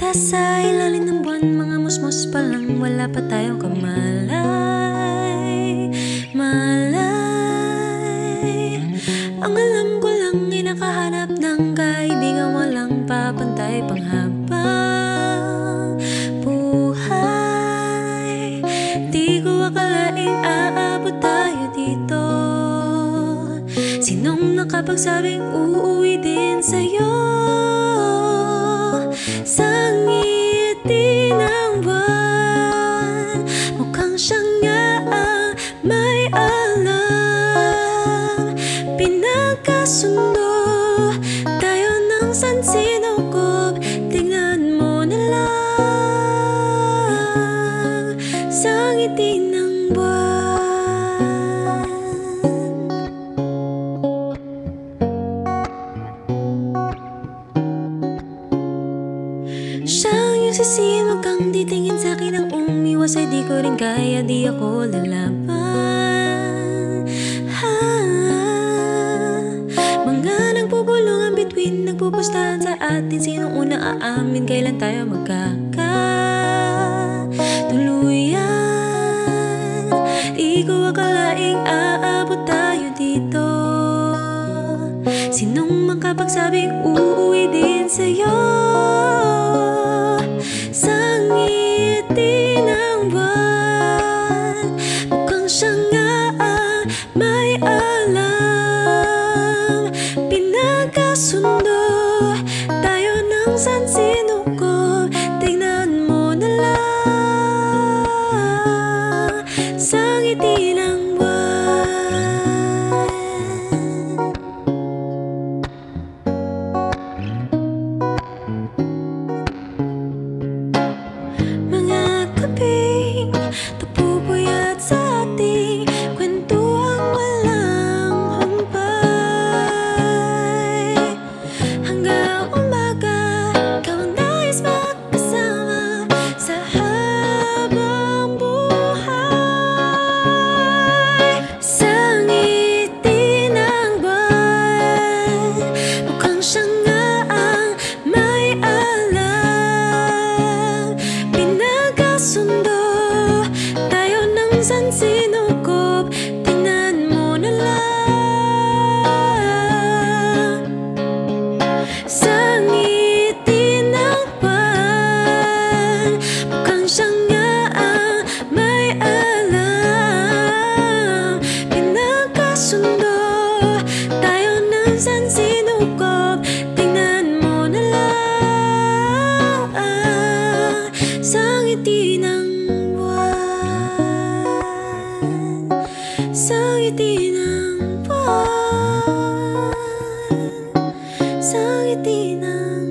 Sa ilalim ng buwan, mga musmos pa lang, wala pa tayong kamalay. Malay. Ang alam ko lang ay nakahanap ng kaibigan walang papantay panghabang buhay. Di ko akalaing aabot tayo dito. Sinong nakapagsabing uuwi din sa'yo? Sa ngiti ng buwan, mukhang siya nga ang may alam. Pinagkasundo tayo ng sansinukob. Tingnan mo na lang sa ngiti ng buwan. Siyang yung sisihin, wag kang titingin sa'kin ang umiwas. Ay di ko rin kaya, di ako lalaban. Mga nagpupulungan between, nagpupustahan sa atin. Sinong una aamin, kailan tayo magkakatuluyan? Di ko akalaing aabot tayo dito. Sinong makapagsabing uuwi din sa'yo? Sa ngiti ng buwan, mukhang siya nga ang may alam. Pinagkasundo tayo ng sansinukob. Tingnan mo na lang sa ngiti ng buwan. Napupuyat sa ating kwentuhang walang humpay. Hanggang umaga, ikaw ang nais magkasama sa habang buhay. Sa ngiti ng buwan, mukhang siya nga ang may alam. Pinagkasundo tayo ng sansinukob. Tingnan mo na lang sa ngiti ng buwan, mukhang siya nga ang may alam. Pinagkasundo tayo ng sansinukob. Tingnan mo na lang sa ngiti ng sa ngiti ng buwan, sa ngiti ng